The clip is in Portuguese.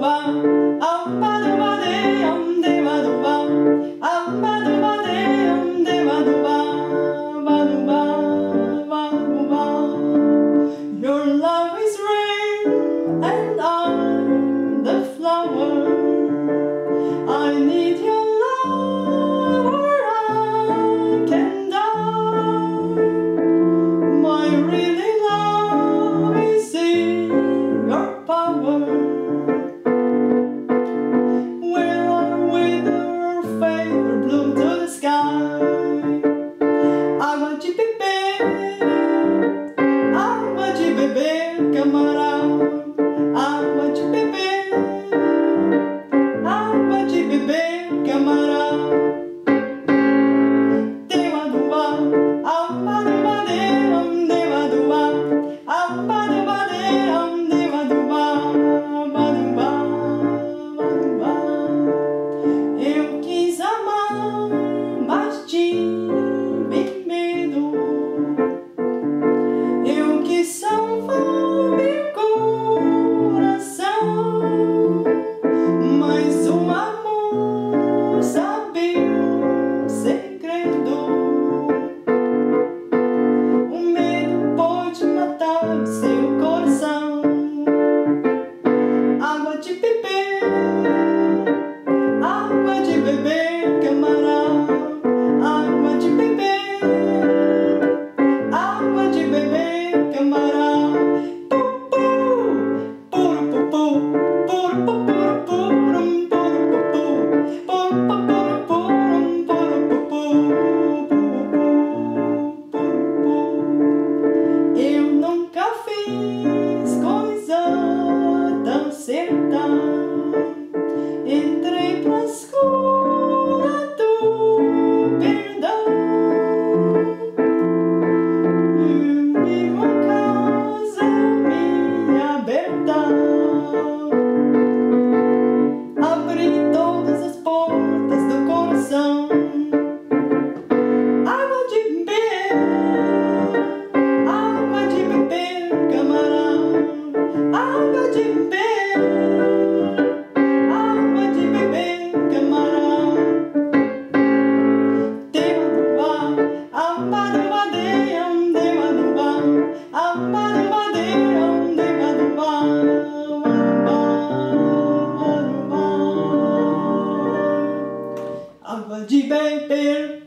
Your love is rain and I'm the flower. I need your love or I can die. My really love is in your power. Where are wither favor bloom to the sky? Água de beber, água de beber, camarada. Água de beber, água de beber, camarada. Deva do ar, alma do madeira, deva do ar, alma do madeira, deva do ar, eu quis amar, mas tive medo. Eu quis salvar meu coração, mas o amor sabe um segredo. O medo pode matar seu coração. Água de beber, água de beber, camarada. Água de beber, água de beber, camarada. Eu nunca fiz coisa tão certa. Entrei pra escura do perdão. Vivo a casa minha aberta. Abri todas as portas do coração. Água de beber, água de beber, camarada. Água de beber, água de beber, camarada. Deva do ar, alma do madeira, deva do ar, alma do madeira, deva do ar, água de beber.